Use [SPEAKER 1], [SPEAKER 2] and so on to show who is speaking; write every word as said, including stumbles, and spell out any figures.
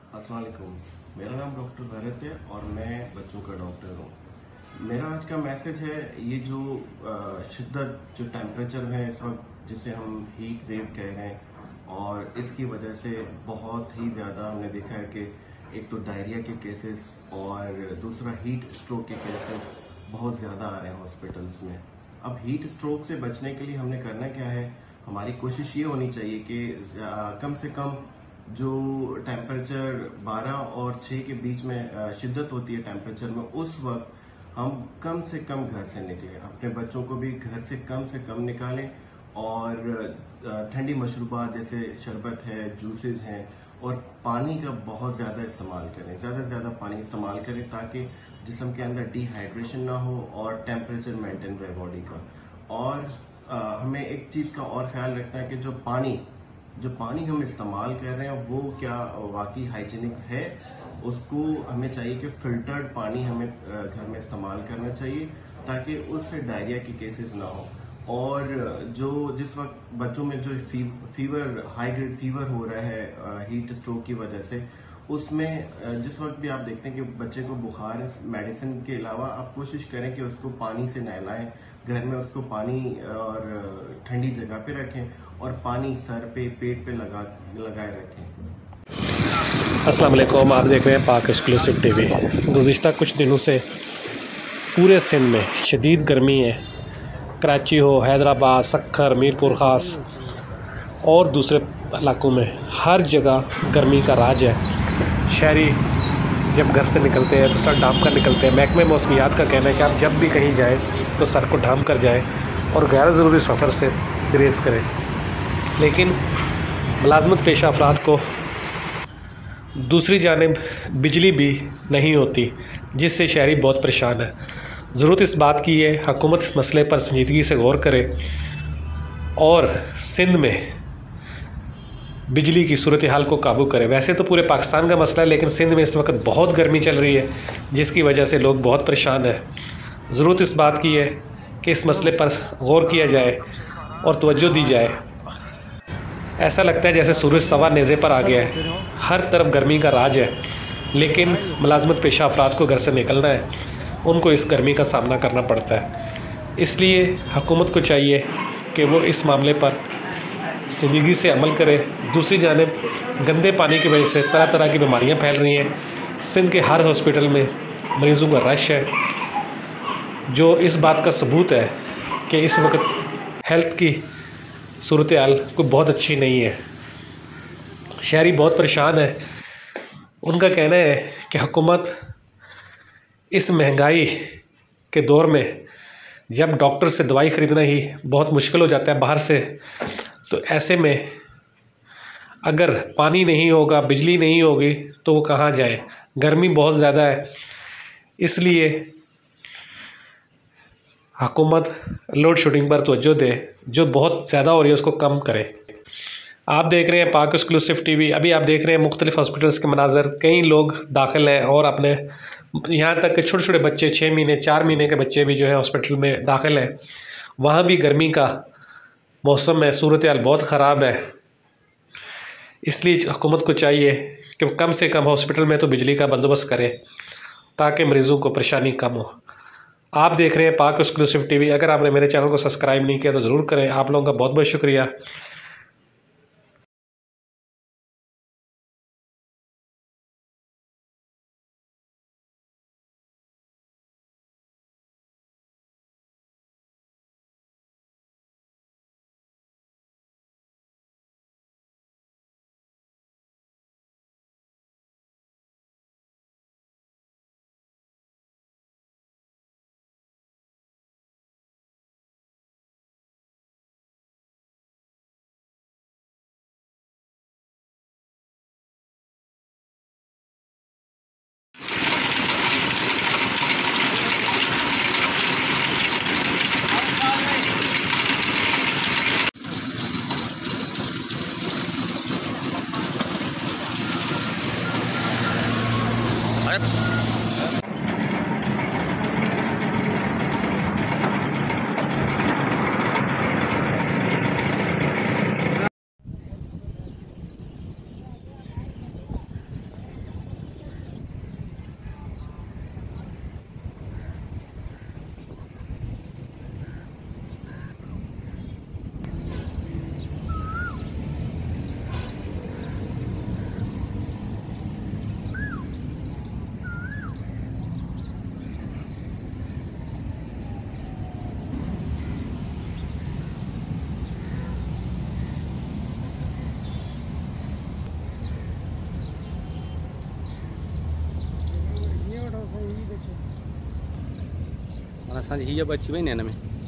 [SPEAKER 1] अस्सलाम वालेकुम। मेरा नाम डॉक्टर भरत है और मैं बच्चों का डॉक्टर हूँ। मेरा आज का मैसेज है, ये जो शिद्दत जो टेम्परेचर है इस वक्त, जिसे हम हीट वेव कह रहे हैं, और इसकी वजह से बहुत ही ज़्यादा हमने देखा है कि एक तो डायरिया के केसेस और दूसरा हीट स्ट्रोक के केसेस बहुत ज़्यादा आ रहे हैं हॉस्पिटल्स में। अब हीट स्ट्रोक से बचने के लिए हमने करना क्या है, हमारी कोशिश ये होनी चाहिए कि कम से कम जो टेम्परेचर बारह और छह के बीच में शिद्दत होती है टेम्परेचर में, उस वक्त हम कम से कम घर से निकलें। अपने बच्चों को भी घर से कम से कम निकालें और ठंडी मशरूबात जैसे शरबत है, जूसेस हैं, और पानी का बहुत ज़्यादा इस्तेमाल करें। ज़्यादा से ज़्यादा पानी इस्तेमाल करें ताकि जिस्म के अंदर डिहाइड्रेशन ना हो और टेम्परेचर मेंटेन रहे बॉडी का। और आ, हमें एक चीज़ का और ख्याल रखना है कि जो पानी जो पानी हम इस्तेमाल कर रहे हैं वो क्या वाकई हाइजीनिक है। उसको हमें चाहिए कि फिल्टर्ड पानी हमें घर में इस्तेमाल करना चाहिए ताकि उससे डायरिया के केसेस ना हो। और जो जिस वक्त बच्चों में जो फीवर हाई ग्रेड फीवर हो रहा है हीट स्ट्रोक की वजह से, उसमें जिस वक्त भी आप देखते हैं कि बच्चे को बुखार, मेडिसिन के अलावा आप कोशिश करें कि उसको पानी से नहलाएं। घर में उसको पानी और ठंडी जगह पे रखें और पानी सर पे, पेट पे लगा लगाए रखें।
[SPEAKER 2] अस्सलाम वालेकुम, आप देख रहे हैं पाक एक्सक्लूसिव टीवी। गुज़िश्ता कुछ दिनों से पूरे सिंध में शदीद गर्मी है। कराची हो, हैदराबाद, सक्खर, मीरपुर ख़ास और दूसरे इलाकों में हर जगह गर्मी का राज है। शहरी जब घर से निकलते हैं तो सर ढाँप कर निकलते हैं। महकमे मौसमियात का कहना है कि आप जब भी कहीं जाएं तो सर को ढाँप कर जाएं और गैर ज़रूरी सफ़र से गुरेज करें। लेकिन मुलाजमत पेशा अफराद को दूसरी जानिब बिजली भी नहीं होती, जिससे शहरी बहुत परेशान है। ज़रूरत इस बात की है हुकूमत इस मसले पर संजीदगी से गौर करे और सिंध में बिजली की सूरत हाल को काबू करे। वैसे तो पूरे पाकिस्तान का मसला है, लेकिन सिंध में इस वक्त बहुत गर्मी चल रही है, जिसकी वजह से लोग बहुत परेशान हैं। ज़रूरत इस बात की है कि इस मसले पर गौर किया जाए और तवज्जो दी जाए। ऐसा लगता है जैसे सूरज सवा नेज़े पर आ गया है। हर तरफ गर्मी का राज है, लेकिन मुलाजमत पेशा अफराद को घर से निकलना है, उनको इस गर्मी का सामना करना पड़ता है। इसलिए हुकूमत को चाहिए कि वो इस मामले पर संजीदगी से अमल करे। दूसरी जानिब गंदे पानी की वजह से तरह तरह की बीमारियां फैल रही हैं। सिंध के हर हॉस्पिटल में मरीज़ों का रश है, जो इस बात का सबूत है कि इस वक्त हेल्थ की सूरत हाल कोई बहुत अच्छी नहीं है। शहरी बहुत परेशान है। उनका कहना है कि हुकूमत इस महंगाई के दौर में जब डॉक्टर से दवाई ख़रीदना ही बहुत मुश्किल हो जाता है बाहर से, तो ऐसे में अगर पानी नहीं होगा, बिजली नहीं होगी, तो वो कहाँ जाए। गर्मी बहुत ज़्यादा है, इसलिए हुकूमत लोड शेडिंग पर तवज्जो दे, जो बहुत ज़्यादा हो रही है उसको कम करे। आप देख रहे हैं पाक एक्सक्लूसिव टीवी। अभी आप देख रहे हैं मुख्तलिफ हॉस्पिटल्स के मनाजर। कई लोग दाखिल हैं और अपने यहाँ तक कि छोटे छोटे बच्चे, छः महीने चार महीने के बच्चे भी जो है हॉस्पिटल में दाखिल हैं। वहाँ भी गर्मी का मौसम है, सूरत हाल बहुत ख़राब है। इसलिए हुकूमत को चाहिए कि वो कम से कम हॉस्पिटल में तो बिजली का बंदोबस्त करे ताकि मरीज़ों को परेशानी कम हो। आप देख रहे हैं पाक एक्सक्लूसिव टीवी। अगर आपने मेरे चैनल को सब्सक्राइब नहीं किया तो ज़रूर करें। आप लोगों का बहुत बहुत शुक्रिया।
[SPEAKER 3] और असांजी हीअ बि अची वई न हिन में।